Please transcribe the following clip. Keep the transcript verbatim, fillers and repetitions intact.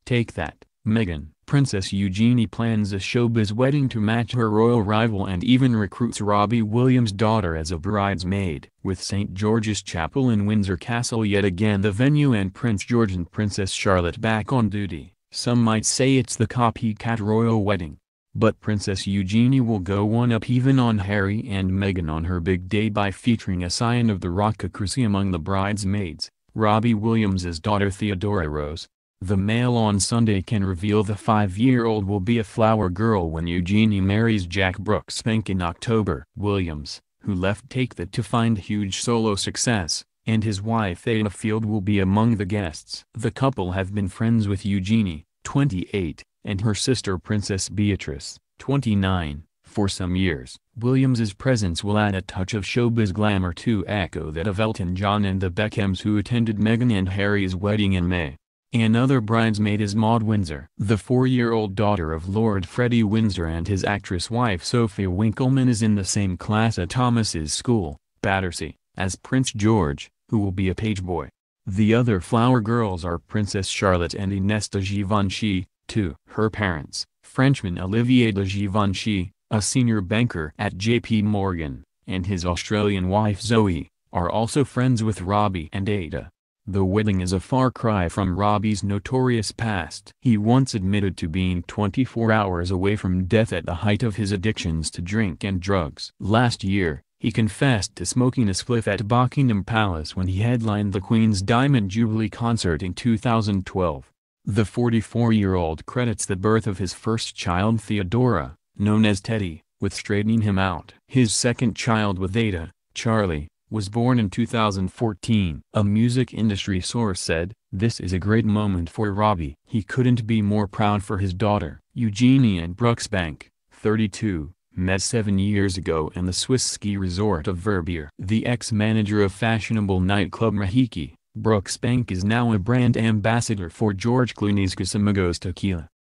Take that, Meghan. Princess Eugenie plans a showbiz wedding to match her royal rival and even recruits Robbie Williams' daughter as a bridesmaid. With Saint George's Chapel in Windsor Castle yet again the venue and Prince George and Princess Charlotte back on duty, some might say it's the copycat royal wedding. But Princess Eugenie will go one up even on Harry and Meghan on her big day by featuring a scion of the rockocracy among the bridesmaids, Robbie Williams' daughter Theodora Rose. The Mail on Sunday can reveal the five-year-old will be a flower girl when Eugenie marries Jack Brooksbank in October. Williams, who left Take That to find huge solo success, and his wife Ada Field will be among the guests. The couple have been friends with Eugenie, twenty-eight, and her sister Princess Beatrice, twenty-nine, for some years. Williams's presence will add a touch of showbiz glamour to echo that of Elton John and the Beckhams who attended Meghan and Harry's wedding in May. Another bridesmaid is Maude Windsor. The four-year-old daughter of Lord Freddie Windsor and his actress wife Sophia Winkleman is in the same class at Thomas's school, Battersea, as Prince George, who will be a page boy. The other flower girls are Princess Charlotte and Inès de Givenchy, too. Her parents, Frenchman Olivier de Givenchy, a senior banker at J P Morgan, and his Australian wife Zoe, are also friends with Robbie and Ada. The wedding is a far cry from Robbie's notorious past. He once admitted to being twenty-four hours away from death at the height of his addictions to drink and drugs. Last year, he confessed to smoking a spliff at Buckingham Palace when he headlined the Queen's Diamond Jubilee concert in two thousand twelve. The forty-four-year-old credits the birth of his first child Theodora, known as Teddy, with straightening him out. His second child with Ada, Charlie, was born in two thousand fourteen. A music industry source said, "This is a great moment for Robbie. He couldn't be more proud for his daughter." Eugenie and Brooksbank, thirty-two, met seven years ago in the Swiss ski resort of Verbier. The ex-manager of fashionable nightclub Mahiki, Brooksbank is now a brand ambassador for George Clooney's Casamigos Tequila.